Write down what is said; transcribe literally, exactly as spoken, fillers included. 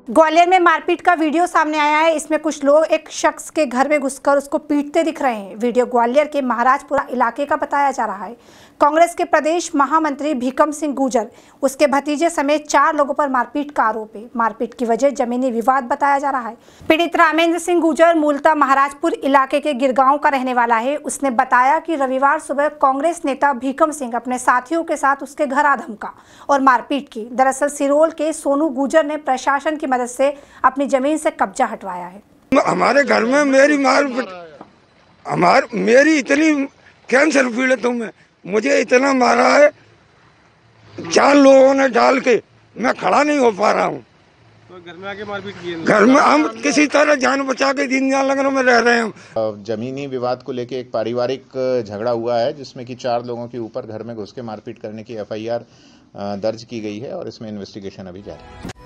ग्वालियर में मारपीट का वीडियो सामने आया है। इसमें कुछ लोग एक शख्स के घर में घुसकर उसको पीटते दिख रहे हैं। वीडियो ग्वालियर के महाराजपुरा इलाके का बताया जा रहा है। कांग्रेस के प्रदेश महामंत्री भीकम सिंह गुर्जर, उसके भतीजे समेत चार लोगों पर मारपीट का आरोप है। मारपीट की वजह जमीनी विवाद बताया जा रहा है। पीड़ित रामेंद्र सिंह गुर्जर मूलतः महाराजपुर इलाके के गिरगांव का रहने वाला है। उसने बताया कि रविवार सुबह कांग्रेस नेता भीकम सिंह अपने साथियों के साथ उसके घर आ धमका और मारपीट की। दरअसल सिरोल के सोनू गुर्जर ने प्रशासन की मदद से अपनी जमीन से कब्जा हटवाया है। हमारे घर में मेरी मार हमार मेरी इतनी कैंसर पीड़ित हूँ मैं, मुझे इतना मारा है, चार लोगों ने डाल के मैं खड़ा नहीं हो पा रहा हूँ। तो घर में आके मारपीट की है? घर में हम किसी तरह जान बचा के दीन दयाल नगर में रह रहे हैं। जमीनी विवाद को लेके एक पारिवारिक झगड़ा हुआ है, जिसमें कि चार लोगों के ऊपर घर में घुस के मारपीट करने की एफ आई आर दर्ज की गई है और इसमें इन्वेस्टिगेशन अभी जारी है।